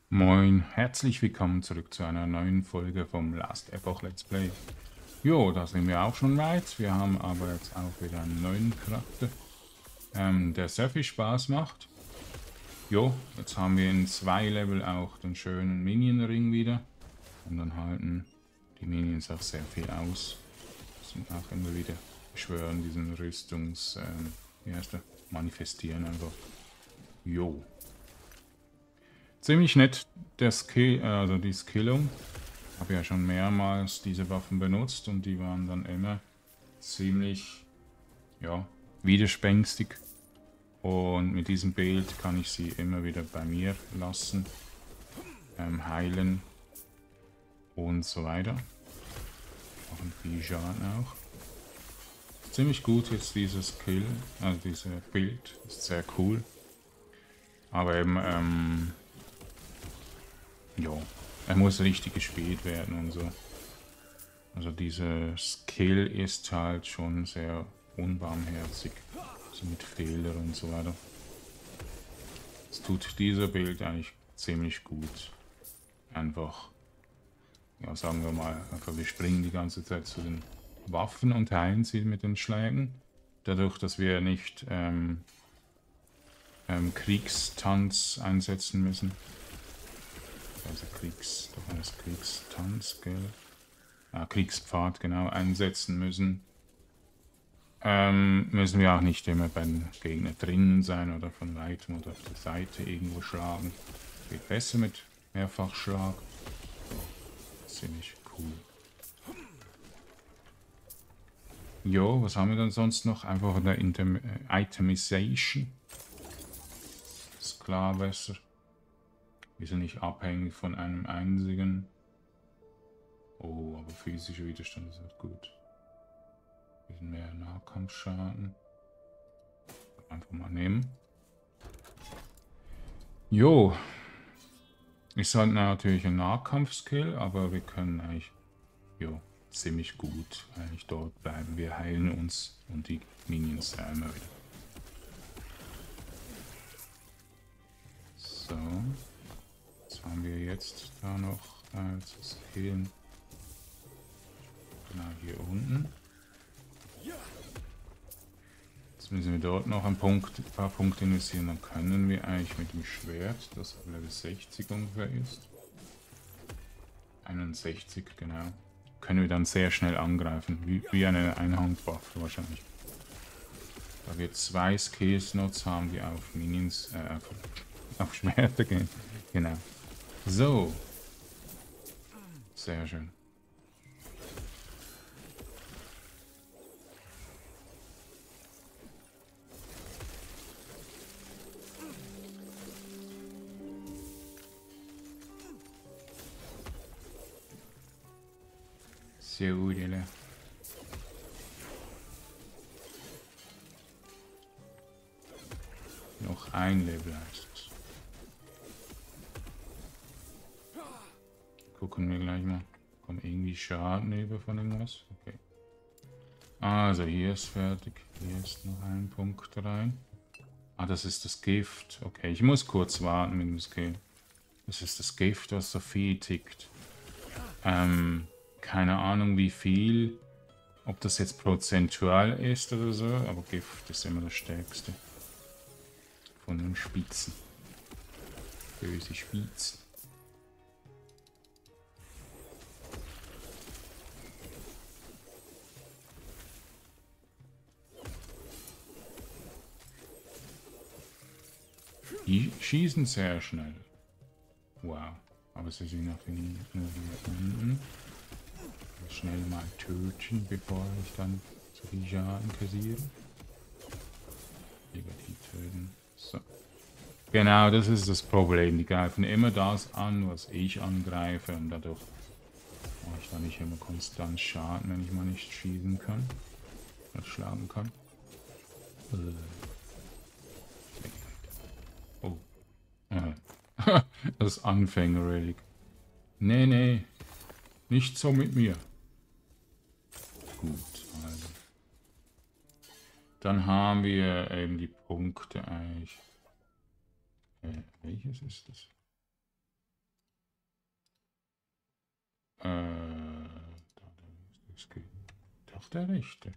Moin, herzlich willkommen zurück zu einer neuen Folge vom Last Epoch Let's Play. Jo, da sind wir auch schon weit. Wir haben aber jetzt auch wieder einen neuen Charakter, der sehr viel Spaß macht. Jo, jetzt haben wir in 2 Level auch den schönen Minion-Ring wieder. Und dann halten die Minions auch sehr viel aus. Sind auch immer wieder beschwören, diesen wie heißt der? Manifestieren einfach. Jo. Ziemlich nett der Skill, also die Skillung. Ich habe ja schon mehrmals diese Waffen benutzt und die waren dann immer ziemlich, ja, widerspenstig. Und mit diesem Bild kann ich sie immer wieder bei mir lassen, heilen und so weiter. Machen viel Schaden auch. Ziemlich gut jetzt dieses Skill, also dieses Bild, ist sehr cool. Aber eben, ja, er muss richtig gespielt werden und so. Also dieser Skill ist halt schon sehr unbarmherzig, so mit Fehlern und so weiter. Es tut dieser Bild eigentlich ziemlich gut. Einfach, ja sagen wir mal, einfach wir springen die ganze Zeit zu den Waffen und heilen sie mit den Schlägen. Dadurch, dass wir nicht Kriegstanz einsetzen müssen. Also doch heißt Kriegstanz, gell? Kriegspfad, genau, einsetzen müssen. Müssen wir auch nicht immer beim Gegner drinnen sein oder von weitem oder auf der Seite irgendwo schlagen. Geht besser mit Mehrfachschlag. Ziemlich cool. Jo, was haben wir dann sonst noch? Einfach eine Itemization. Ist klar besser. Wir sind nicht abhängig von einem einzigen. Oh, aber physischer Widerstand ist auch gut. Bisschen mehr Nahkampfschaden. Einfach mal nehmen. Jo. Ist halt natürlich ein Nahkampfskill, aber wir können eigentlich, jo, ziemlich gut eigentlich dort bleiben. Wir heilen uns und die Minions ja immer wieder. So. Was haben wir jetzt da noch zu skillen? Genau, hier unten. Jetzt müssen wir dort noch ein paar Punkte investieren. Dann können wir eigentlich mit dem Schwert, das auf Level 60 ungefähr ist. 61, genau. Können wir dann sehr schnell angreifen. Wie eine Einhandwaffe wahrscheinlich. Da wir 2 Skills-Notes haben, die auf Minions, auf Schwerter gehen. Genau. So. Sehr schön. Sehr gut, Ella. Noch ein Level heißt es. Gucken wir gleich mal. Kommt irgendwie Schaden über von irgendwas? Okay. Also hier ist fertig. Hier ist noch ein Punkt rein. Ah, das ist das Gift. Okay, ich muss kurz warten mit dem Skill. Das ist das Gift, was so viel tickt. Keine Ahnung wie viel. Ob das jetzt prozentual ist oder so. Aber Gift ist immer das Stärkste. Von den Spitzen. Böse Spitzen. Die schießen sehr schnell. Wow. Aber sie sind noch nur hier unten. Schnell mal töten, bevor ich dann zu viel Schaden kassiere. Lieber die töten. So. Genau, das ist das Problem. Die greifen immer das an, was ich angreife. Und dadurch mache ich dann nicht immer konstant Schaden, wenn ich mal nicht schießen kann. Oder schlagen kann. Oh. Das Anfänger-Relic. Nee, nee. Nicht so mit mir. Gut, also. Dann haben wir eben die Punkte eigentlich. Welches ist das? doch der Rechte.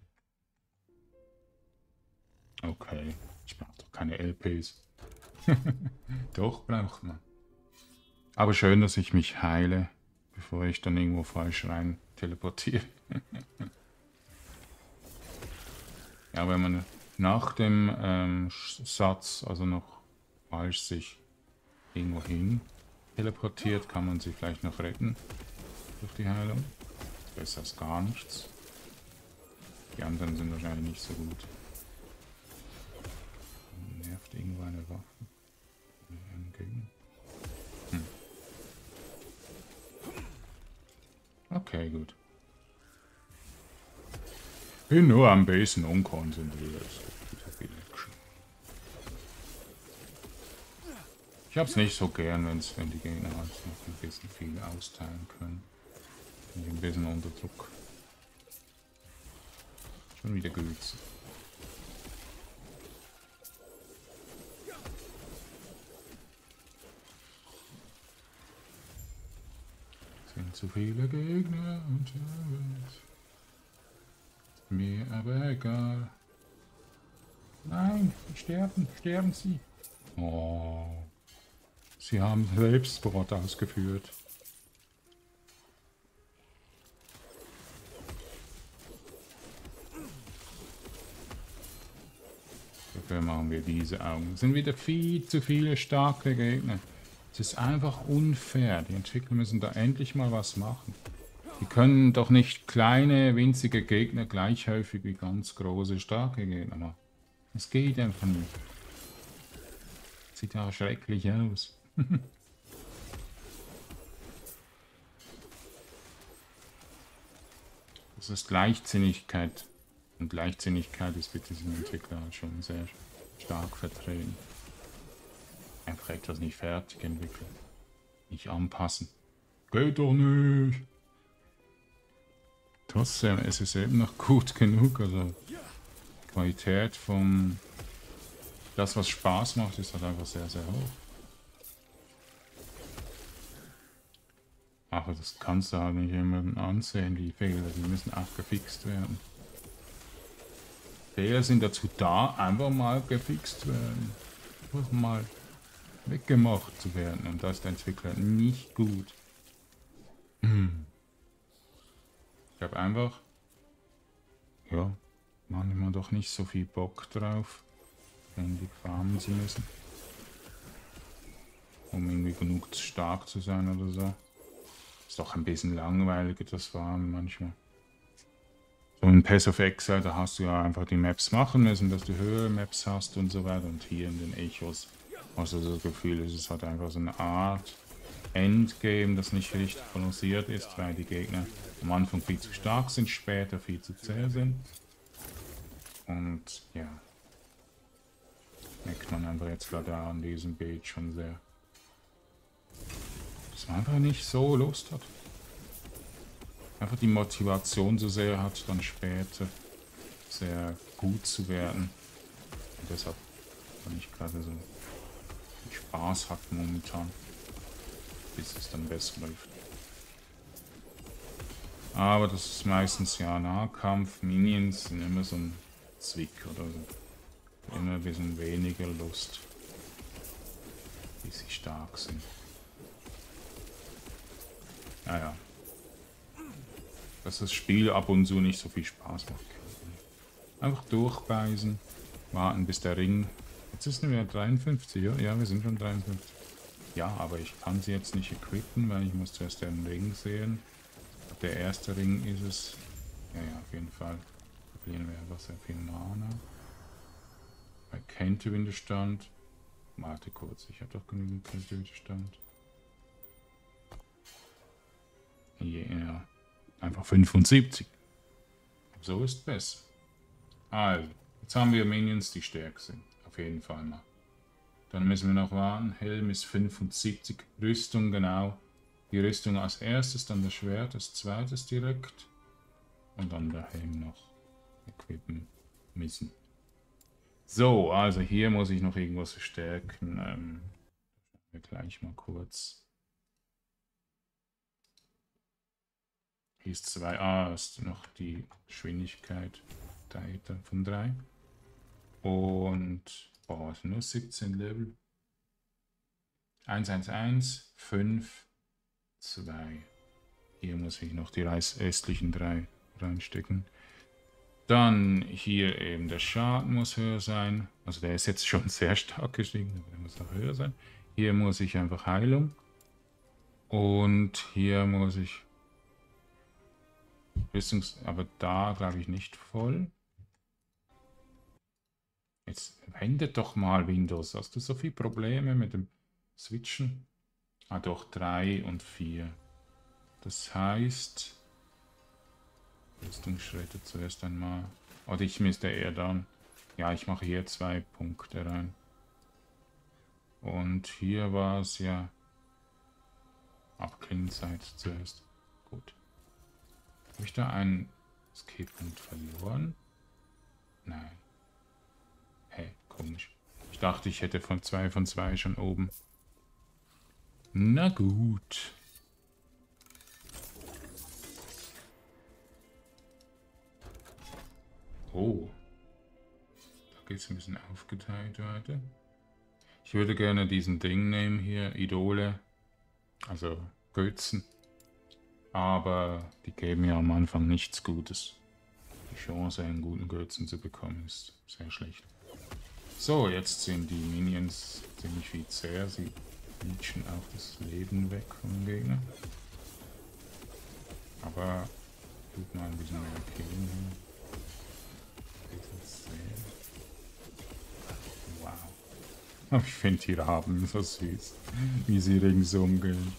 Okay, ich brauche doch keine LPs. Doch, braucht man. Aber schön, dass ich mich heile, bevor ich dann irgendwo falsch rein teleportiere. Ja, wenn man nach dem Satz, also noch falsch sich irgendwo hin teleportiert, kann man sich vielleicht noch retten durch die Heilung. Besser als gar nichts. Die anderen sind wahrscheinlich nicht so gut. Nervt irgendwo eine Waffe. Okay, gut. Bin nur am Basen unkonzentriert. Ich hab's nicht so gern, wenn die Gegner halt noch ein bisschen viel austeilen können. Bin ich ein bisschen unter Druck. Schon wieder gut. Sind zu viele Gegner unterwegs. Mir aber egal. Nein, sterben sie. Oh, sie haben Selbstmord ausgeführt. Dafür machen wir diese Augen. Es sind wieder viel zu viele starke Gegner. Es ist einfach unfair. Die Entwickler müssen da endlich mal was machen. Die können doch nicht kleine, winzige Gegner gleich häufig wie ganz große, starke Gegner machen. Es geht einfach nicht. Sieht ja schrecklich aus. Das ist Leichtsinnigkeit. Und Leichtsinnigkeit ist mit diesem Entwickler schon sehr stark vertreten. Einfach etwas nicht fertig entwickeln. Nicht anpassen. Geht doch nicht. Trotzdem, es ist eben noch gut genug. Also die Qualität vom... Das, was Spaß macht, ist halt einfach sehr, sehr hoch. Aber das kannst du halt nicht jemandem ansehen, die Fehler. Die müssen auch gefixt werden. Fehler sind dazu da, einfach mal gefixt werden. Einfach mal weggemacht zu werden. Und da ist der Entwickler nicht gut. Ich habe einfach, ja, manchmal doch nicht so viel Bock drauf, ständig farmen zu müssen. Um irgendwie genug stark zu sein oder so. Ist doch ein bisschen langweiliger, das Farmen manchmal. So in Path of Exile, da hast du ja einfach die Maps machen müssen, dass du höhere Maps hast und so weiter. Und hier in den Echos hast du so das Gefühl, es ist halt einfach so eine Art Endgame, das nicht richtig balanciert ist, weil die Gegner am Anfang viel zu stark sind, später viel zu zäh sind. Und ja, merkt man einfach jetzt gerade an diesem Bild schon sehr, dass man einfach nicht so Lust hat. Einfach die Motivation so sehr hat, dann später sehr gut zu werden. Und deshalb kann ich gerade so viel Spaß hat momentan, bis es dann besser läuft. Aber das ist meistens ja Nahkampf, Minions sind immer so ein Zwick oder so. Immer ein bisschen weniger Lust, bis sie stark sind. Naja. Dass das Spiel ab und zu nicht so viel Spaß macht. Einfach durchbeißen, warten bis der Ring... Jetzt ist wir 53, ja? Ja, wir sind schon 53. Ja, aber ich kann sie jetzt nicht equippen, weil ich muss zuerst den Ring sehen. Der erste Ring ist es. Ja, ja, auf jeden Fall. Verlieren wir einfach sehr viel Mana. Bei Kältewiderstand. Warte kurz, ich habe doch genügend Kältewiderstand. Ja, einfach 75. So ist besser. Also, jetzt haben wir Minions, die stärker sind. Auf jeden Fall mal. Dann müssen wir noch warten. Helm ist 75. Rüstung, genau. Die Rüstung als erstes, dann das Schwert als zweites direkt. Und dann der Helm noch equippen müssen. So, also hier muss ich noch irgendwas verstärken. Wir gleich mal kurz. Hier ist 2. Ah, ist noch die Geschwindigkeit von 3. Und, boah, es sind nur 17 Level. 111, 5, 2. Hier muss ich noch die restlichen 3 reinstecken. Dann hier eben der Schaden muss höher sein. Also der ist jetzt schon sehr stark gestiegen, aber der muss auch höher sein. Hier muss ich einfach Heilung. Und hier muss ich aber da glaube ich nicht voll. Jetzt wendet doch mal Windows. Hast du so viele Probleme mit dem Switchen? Ah doch, 3 und 4. Das heißt, Rüstungsschritte zuerst einmal. Oder ich müsste eher dann. Ja, ich mache hier 2 Punkte rein. Und hier war es ja Abklingzeit zuerst. Gut. Habe ich da einen Escape-Punkt verloren? Nein. Hey, komisch. Ich dachte, ich hätte von 2 von 2 schon oben. Na gut. Oh. Da geht es ein bisschen aufgeteilt weiter. Ich würde gerne diesen Ding nehmen hier, Idole. Also Götzen. Aber die geben ja am Anfang nichts Gutes. Die Chance, einen guten Götzen zu bekommen, ist sehr schlecht. So, jetzt sind die Minions ziemlich viel zäher. Sie leechen auch das Leben weg vom Gegner. Aber tut mal ein bisschen mehr killen hier. Wow. Aber ich finde die Raben so süß, wie sie ringsum gehen.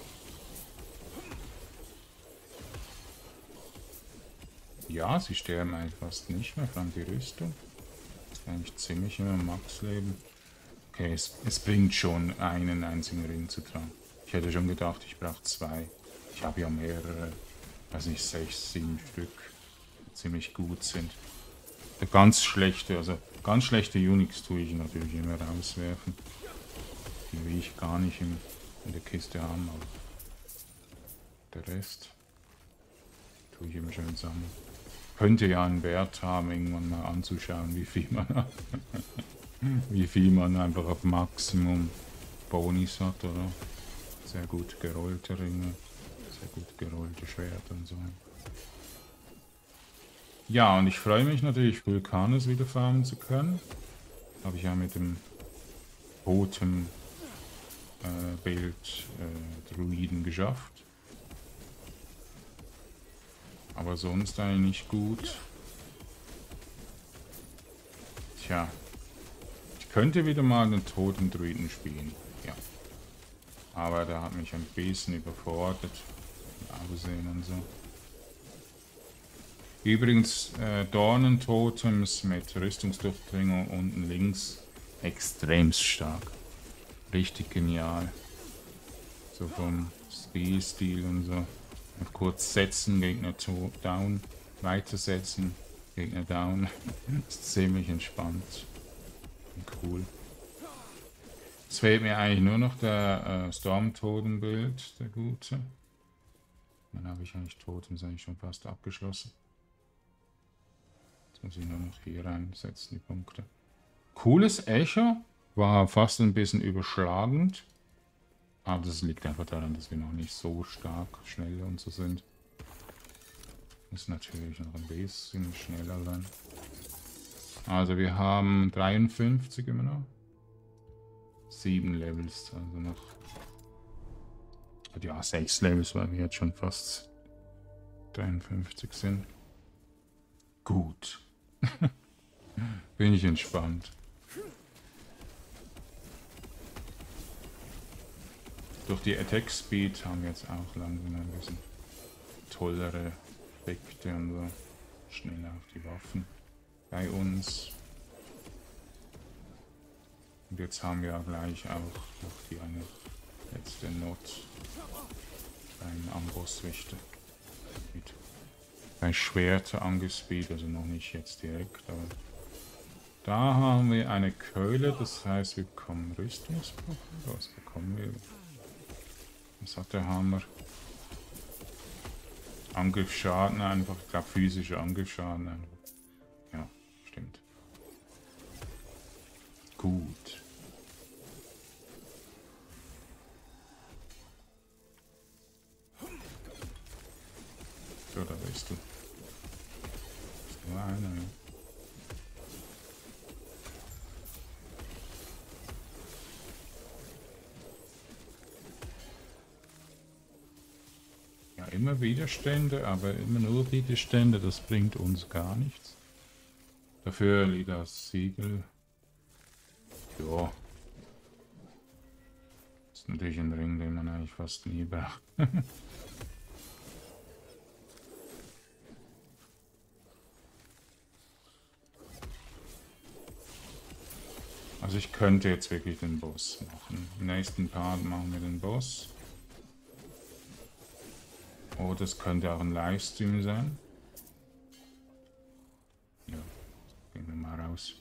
Ja, sie sterben eigentlich fast nicht mehr, vor allem die Rüstung. Das ist eigentlich ziemlich immer Max-Leben. Okay, es bringt schon einen einzigen Ring zu tragen. Ich hätte schon gedacht, ich brauche 2. Ich habe ja mehrere, weiß nicht, 6, 7 Stück, die ziemlich gut sind. Der ganz schlechte Unix tue ich natürlich immer rauswerfen. Die will ich gar nicht in der Kiste haben, aber der Rest tue ich immer schön sammeln. Könnte ja einen Wert haben, irgendwann mal anzuschauen, wie viel man einfach auf Maximum Bonis hat, oder? Sehr gut gerollte Ringe, sehr gut gerollte Schwerter und so. Ja, und ich freue mich natürlich, Vulkanus wieder farmen zu können. Habe ich ja mit dem Totem Bild Druiden geschafft. Aber sonst eigentlich nicht gut. Tja. Ich könnte wieder mal einen toten Druiden spielen. Ja. Aber der hat mich ein bisschen überfordert. Aussehen und so. Übrigens, Dornentotems mit Rüstungsdurchdringung unten links. Extremst stark. Richtig genial. So vom Stil und so. Kurz setzen, Gegner down, weitersetzen, Gegner down. Ist ziemlich entspannt und cool. Jetzt fehlt mir eigentlich nur noch der Storm-Totem-Bild, der gute. Dann habe ich eigentlich Totems eigentlich schon fast abgeschlossen. Jetzt muss ich nur noch hier reinsetzen, die Punkte. Cooles Echo, war fast ein bisschen überschlagend. Aber das liegt einfach daran, dass wir noch nicht so stark schnell und so sind. Muss natürlich noch ein bisschen schneller sein. Also wir haben 53 immer noch. 7 Levels, also noch. Ja, 6 Levels, weil wir jetzt schon fast 53 sind. Gut. Bin ich entspannt. Durch die Attack Speed haben wir jetzt auch langsam ein bisschen tollere Effekte und so. Schneller auf die Waffen bei uns. Und jetzt haben wir ja gleich auch noch die eine letzte Not beim Ambosswächter. Mit bei Schwerter angespeed, also noch nicht jetzt direkt, aber da haben wir eine Keule, das heißt wir bekommen Rüstungsbruch. Was bekommen wir? Was hat der Hammer? Angriffsschaden einfach. Ich glaube physischer Angriffsschaden einfach. Ja, stimmt. Gut. So, da bist du. Ist nur einer, ja. Ja, immer Widerstände, aber immer nur Widerstände, das bringt uns gar nichts. Dafür liegt das Siegel. Ja. Das ist natürlich ein Ring, den man eigentlich fast nie braucht. Also ich könnte jetzt wirklich den Boss machen. Im nächsten Part machen wir den Boss. Oh, das könnte auch ein Livestream sein. Ja, gehen wir mal raus.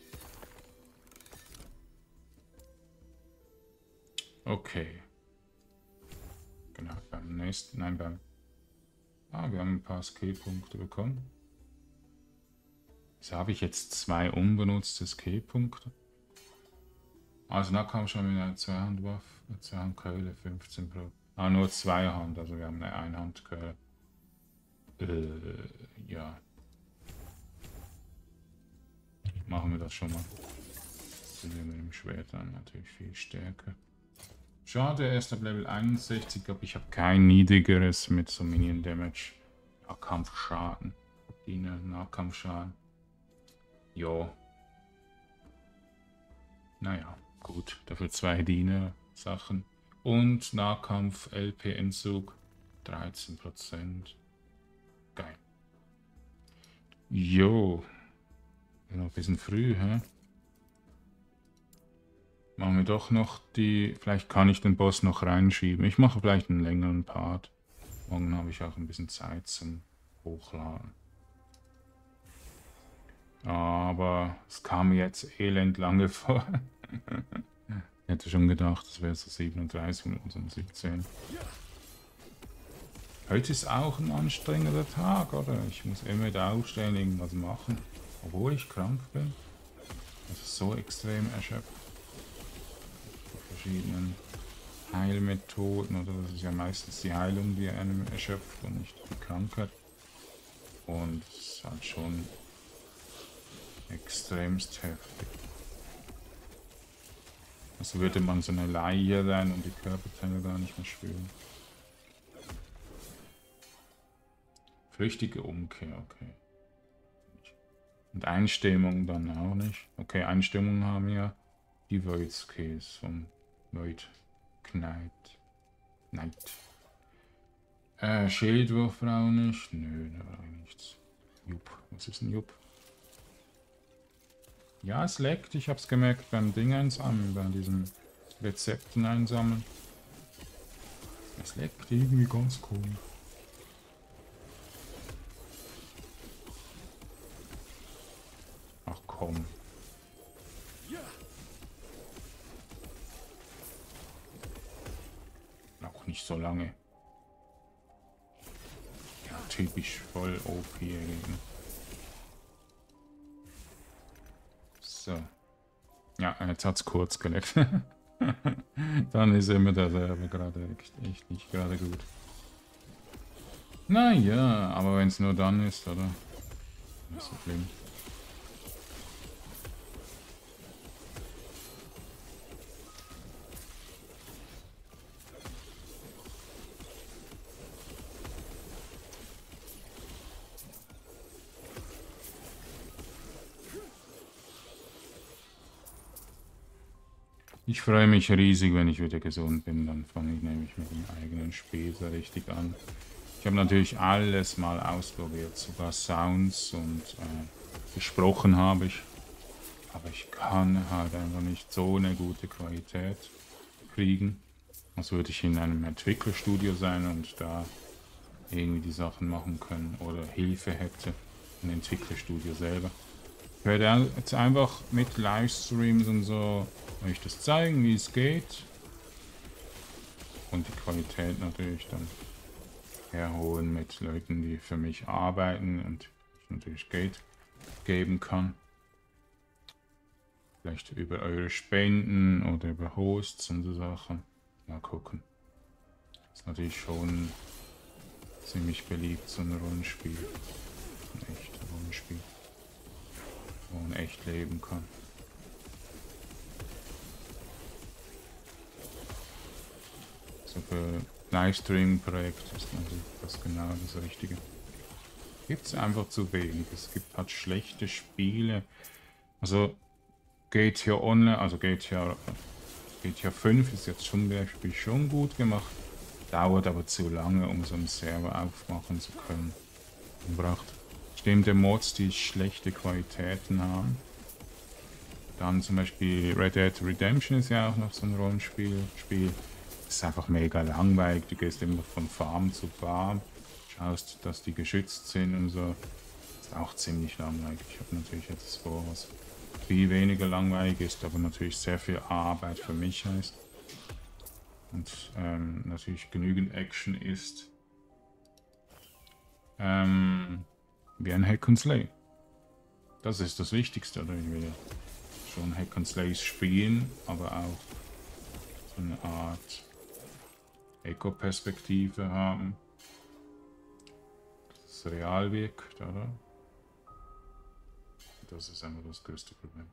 Okay. Genau, beim nächsten, nein, beim... Ah, wir haben ein paar Skill-Punkte bekommen. Wieso habe ich jetzt 2 unbenutzte Skill-Punkte? Also da kam schon wieder eine Zweihandwaffe, eine Zweihandkeule, 15 Pro. Ah, nur Zweihand, also wir haben eine Einhandkeule. Ja. Machen wir das schon mal. Sind wir mit dem Schwert dann natürlich viel stärker. Schade, erst ab Level 61, aber ich habe kein niedrigeres mit so Minion Damage. Nahkampfschaden. Diener, Nahkampfschaden. Jo. Naja, gut. Dafür 2 Diener-Sachen. Und Nahkampf, LP-Entzug. 13%. Geil. Jo. Noch ein bisschen früh, hä? Machen wir doch noch die... Vielleicht kann ich den Boss noch reinschieben. Ich mache vielleicht einen längeren Part. Morgen habe ich auch ein bisschen Zeit zum Hochladen. Aber es kam mir jetzt elend lange vor. Ich hätte schon gedacht, das wäre so 37 Minuten, so 17. Heute ist auch ein anstrengender Tag, oder? Ich muss immer wieder aufstehen, irgendwas machen. Obwohl ich krank bin. Das ist so extrem erschöpft. Verschiedenen Heilmethoden, oder das ist ja meistens die Heilung, die einem erschöpft und nicht die Krankheit. Und es ist halt schon extremst heftig. Also würde man so eine Laie sein und die Körperteile gar nicht mehr spüren. Flüchtige Umkehr, okay. Und Einstimmung dann auch nicht. Okay, Einstimmung haben wir die Void Skills vom Void Knight. Schildwurf auch nicht. Nö, da war nichts. Jupp, was ist ein Jupp? Ja, es leckt. Ich hab's gemerkt beim Ding einsammeln, bei diesen Rezepten einsammeln. Es leckt irgendwie ganz komisch. Ach komm. Auch nicht so lange. Ja, typisch voll OP Gegner. So. Ja, jetzt hat's kurz geleckt. Dann ist immer der Server gerade echt nicht gerade gut. Naja, aber wenn es nur dann ist, oder? Nicht so schlimm. Ich freue mich riesig, wenn ich wieder gesund bin. Dann fange ich nämlich mit dem eigenen Spiel so richtig an. Ich habe natürlich alles mal ausprobiert, sogar Sounds und gesprochen habe ich. Aber ich kann halt einfach nicht so eine gute Qualität kriegen. Als würde ich in einem Entwicklerstudio sein und da irgendwie die Sachen machen können oder Hilfe hätte. Ein Entwicklerstudio selber. Ich werde jetzt einfach mit Livestreams und so euch das zeigen, wie es geht. Und die Qualität natürlich dann herholen mit Leuten, die für mich arbeiten und ich natürlich Geld geben kann. Vielleicht über eure Spenden oder über Hosts und so Sachen. Mal gucken. Das ist natürlich schon ziemlich beliebt, so ein Rollenspiel. Ein echtes Rollenspiel. Wo man echt leben kann. So für Livestream-Projekt ist natürlich das genau das Richtige. Gibt es einfach zu wenig. Es gibt halt schlechte Spiele. Also GTA Online, also GTA 5 ist jetzt zum Beispiel schon gut gemacht. Dauert aber zu lange, um so einen Server aufmachen zu können. Man braucht bestimmte Mods, die schlechte Qualitäten haben. Dann zum Beispiel Red Dead Redemption ist ja auch noch so ein Rollenspiel. Das ist einfach mega langweilig. Du gehst immer von Farm zu Farm, schaust, dass die geschützt sind und so. Das ist auch ziemlich langweilig. Ich habe natürlich jetzt vor, was viel weniger langweilig ist, aber natürlich sehr viel Arbeit für mich heißt. Und natürlich genügend Action ist. Wie ein Hack and Slay. Das ist das Wichtigste, oder? Ich will ja schon Hack and Slays spielen, aber auch so eine Art Eco-Perspektive haben. Dass es real wirkt, oder? Das ist einfach das größte Problem.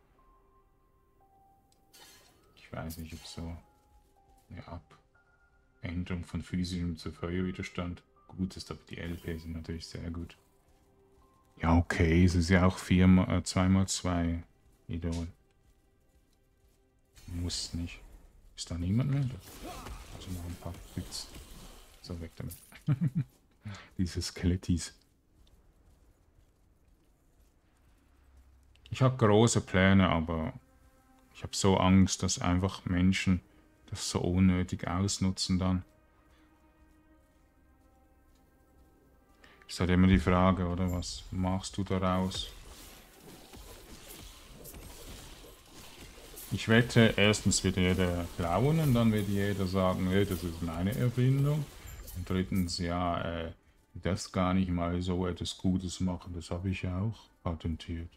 Ich weiß nicht, ob so eine Abänderung von physischem zu Feuerwiderstand gut ist, aber die LP sind natürlich sehr gut. Ja, okay, es ist ja auch 2x2 Idol. Muss nicht. Ist da niemand mehr? Also noch ein paar Bits. So, weg damit. Diese Skelettis. Ich habe große Pläne, aber ich habe so Angst, dass einfach Menschen das so unnötig ausnutzen dann. Ist halt immer die Frage, oder? Was machst du daraus? Ich wette, erstens wird jeder klauen und dann wird jeder sagen, hey, das ist meine Erfindung. Und drittens, ja, das gar nicht mal so etwas Gutes machen, das habe ich ja auch patentiert.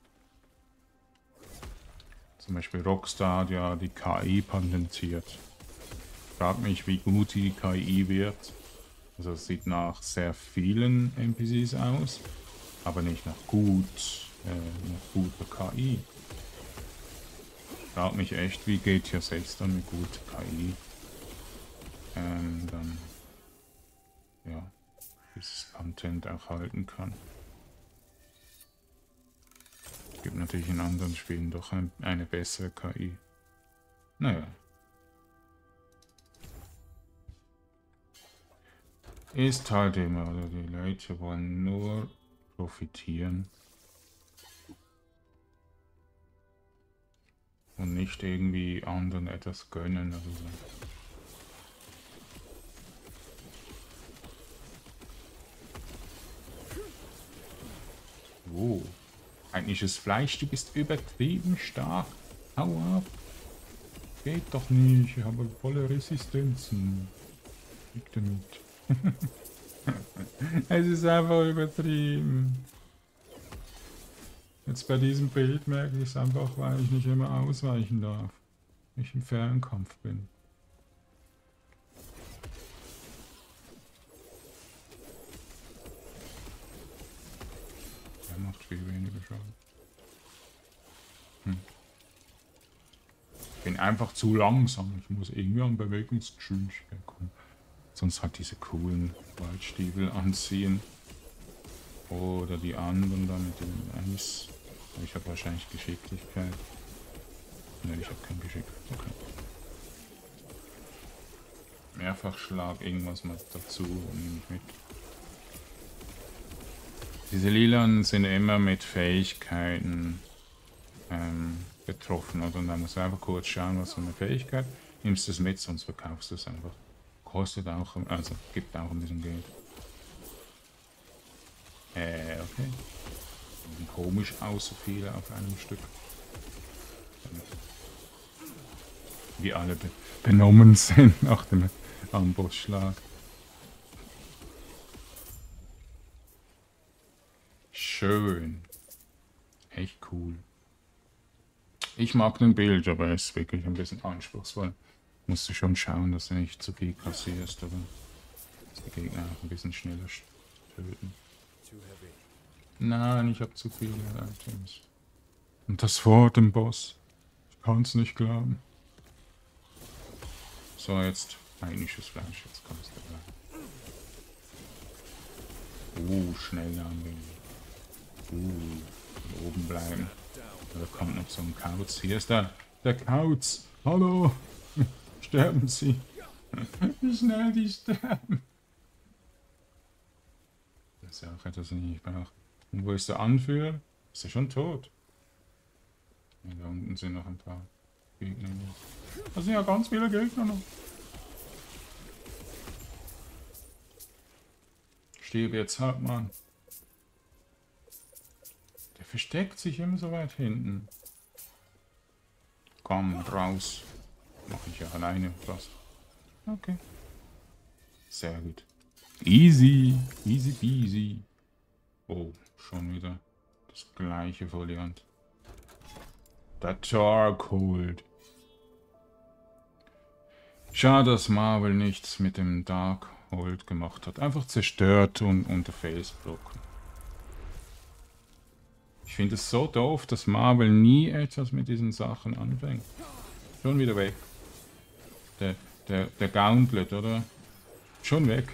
Zum Beispiel Rockstar hat ja die KI patentiert. Frag mich, wie gut die KI wird. Also es sieht nach sehr vielen NPCs aus, aber nicht nach guter KI. Frag mich echt, wie GTA 6 dann mit guter KI dann ja dieses Content auch halten kann. Es gibt natürlich in anderen Spielen doch eine bessere KI. Naja. Ist halt immer, oder die Leute wollen nur profitieren. Und nicht irgendwie anderen etwas gönnen oder so. Oh, eigentliches Fleisch, du bist übertrieben stark. Hau ab. Geht doch nicht, ich habe volle Resistenzen. Weg damit. Es ist einfach übertrieben. Jetzt bei diesem Bild merke ich es einfach, weil ich nicht immer ausweichen darf. Wenn ich im Fernkampf bin. Er macht viel weniger Schaden. Ich bin einfach zu langsam. Ich muss irgendwie an Bewegungsgeschwindigkeit kommen. Sonst halt diese coolen Waldstiefel anziehen. Oder die anderen da mit dem Eis. Ich habe wahrscheinlich Geschicklichkeit. Ne, ich habe kein Geschick. Okay. Mehrfachschlag, irgendwas mal dazu, nehme ich mit. Diese Lilanen sind immer mit Fähigkeiten betroffen. Oder? Und dann musst du einfach kurz schauen, was für eine Fähigkeit. Nimmst du es mit, sonst verkaufst du es einfach. Kostet auch, also gibt auch ein bisschen Geld. Okay. Sieht komisch aus, so viele auf einem Stück. Wie alle benommen sind nach dem Ambossschlag. schön. Echt cool. Ich mag den Bild, aber er ist wirklich ein bisschen anspruchsvoll. Musst du schon schauen, dass du nicht zu viel kassierst, oder dass die Gegner auch ein bisschen schneller töten. Nein, ich habe zu viele Items. Und das vor dem Boss. Ich kann's nicht glauben. So, jetzt heimisches Fleisch. Jetzt kommst du rein. Schnell angehen. Oben bleiben. Da kommt noch so ein Kauz. Hier ist der Kauz. Hallo. Sterben Sie. Wie schnell die sterben. Das ist ja auch etwas, was ich nicht brauche. Und wo ist der Anführer? Ist er schon tot? Ja, da unten sind noch ein paar Gegner. Da sind ja ganz viele Gegner noch. Stirb jetzt, Hauptmann. Der versteckt sich immer so weit hinten. Komm, raus. Mach ich ja alleine fast. Okay. Sehr gut. Easy. Easy peasy. Oh, schon wieder das gleiche Foliant. Der Darkhold. Schade, dass Marvel nichts mit dem Darkhold gemacht hat. Einfach zerstört und unter Felsblock. Ich finde es so doof, dass Marvel nie etwas mit diesen Sachen anfängt. Schon wieder weg. Der Gauntlet, oder? Schon weg.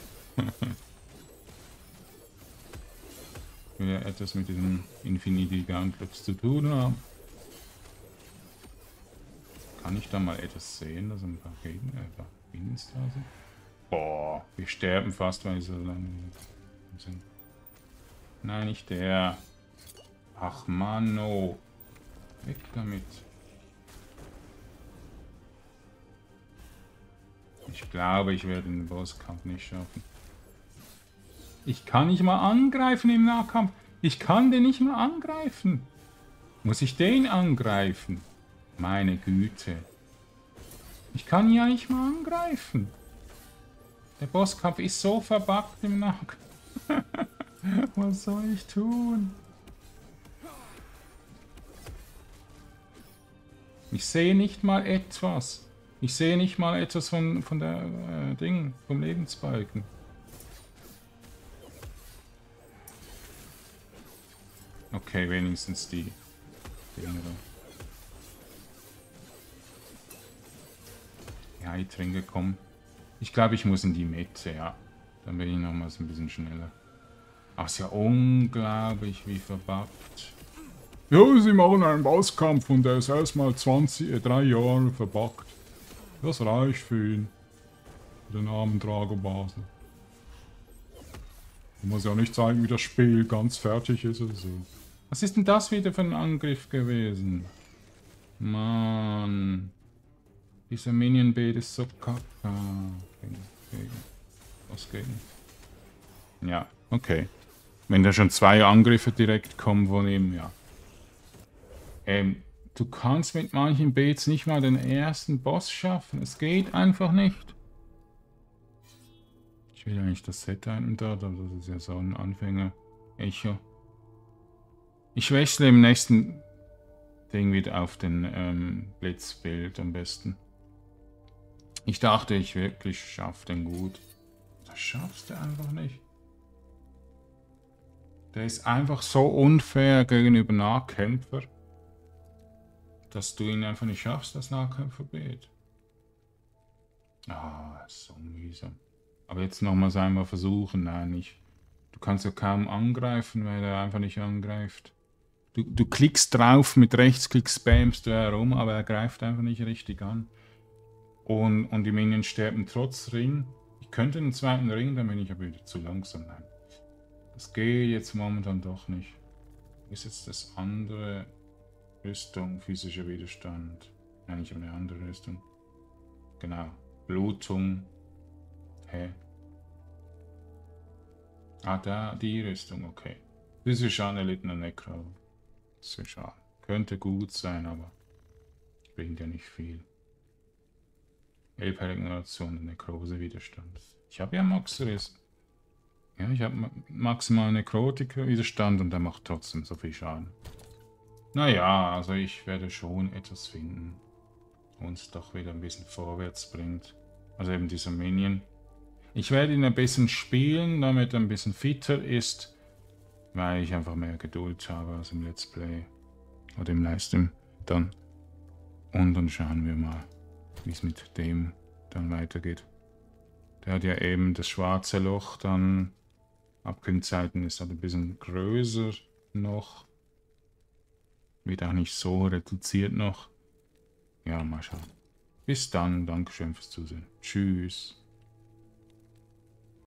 Ich will ja etwas mit diesen Infinity Gauntlets zu tun haben. Kann ich da mal etwas sehen, dass ein paar Gegner, Minions da sind? Boah, wir sterben fast, weil sie so lange sind. Nein, nicht der. Ach Mann, oh. Weg damit. Ich glaube, ich werde den Bosskampf nicht schaffen. Ich kann nicht mal angreifen im Nahkampf. Ich kann den nicht mal angreifen. Muss ich den angreifen? Meine Güte. Ich kann ja nicht mal angreifen. Der Bosskampf ist so verbuggt im Nahkampf. Was soll ich tun? Ich sehe nicht mal etwas. Ich sehe nicht mal etwas von der Ding, vom Lebensbalken. Okay, wenigstens die Dinge da. Die Heiltränke kommen. Ich glaube, ich muss in die Mitte, ja. Dann bin ich nochmals ein bisschen schneller. Ach, ist ja unglaublich, wie verbuggt. Ja, sie machen einen Bosskampf und der ist erstmal 3 Jahre verbuggt. Das reicht für ihn. Für den armen Drago Basel. Ich muss ja nicht zeigen, wie das Spiel ganz fertig ist oder so. Was ist denn das wieder für ein Angriff gewesen? Mann. Dieser Minion-Bait ist so kacke. Was gegen? Ja, okay. Wenn da schon 2 Angriffe direkt kommen von ihm, ja. Du kannst mit manchen Baits nicht mal den ersten Boss schaffen. Es geht einfach nicht. Ich will ja nicht das Set-Item da, aber das ist ja so ein Anfänger-Echo. Ich wechsle im nächsten Ding wieder auf den Blitzbild am besten. Ich dachte, ich wirklich schaffe den gut. Das schaffst du einfach nicht. Der ist einfach so unfair gegenüber Nahkämpfer, dass du ihn einfach nicht schaffst, das Nahkämpferbild. Ah, so mühsam. Aber jetzt nochmals einmal versuchen. Nein, nicht. Du kannst ja kaum angreifen, weil er einfach nicht angreift. Du klickst drauf, mit Rechtsklick spammst du herum, aber er greift einfach nicht richtig an. Und die Minions sterben trotz Ring. Ich könnte einen zweiten Ring, dann bin ich aber wieder zu langsam. Nein. Das geht jetzt momentan doch nicht. Ist jetzt das andere Rüstung, physischer Widerstand. Nein, ich habe eine andere Rüstung. Genau. Blutung. Hä? Ah, da, die Rüstung, okay. Physischer Schaden erlittener Necro. Das ist schade. Könnte gut sein, aber bringt ja nicht viel. Elper-Ignoration und Nekrose-Widerstand. Ich habe ja Moxeris. Ja, ich habe maximal Nekrotik-Widerstand und der macht trotzdem so viel Schaden. Naja, also ich werde schon etwas finden, uns doch wieder ein bisschen vorwärts bringt. Also eben dieser Minion. Ich werde ihn ein bisschen spielen, damit er ein bisschen fitter ist, weil ich einfach mehr Geduld habe als im Let's Play oder im Livestream dann. Und dann schauen wir mal, wie es mit dem dann weitergeht. Der hat ja eben das schwarze Loch dann. Abkühlzeiten ist halt ein bisschen größer noch. Wird auch nicht so reduziert noch. Ja, mal schauen. Bis dann. Dankeschön fürs Zusehen. Tschüss.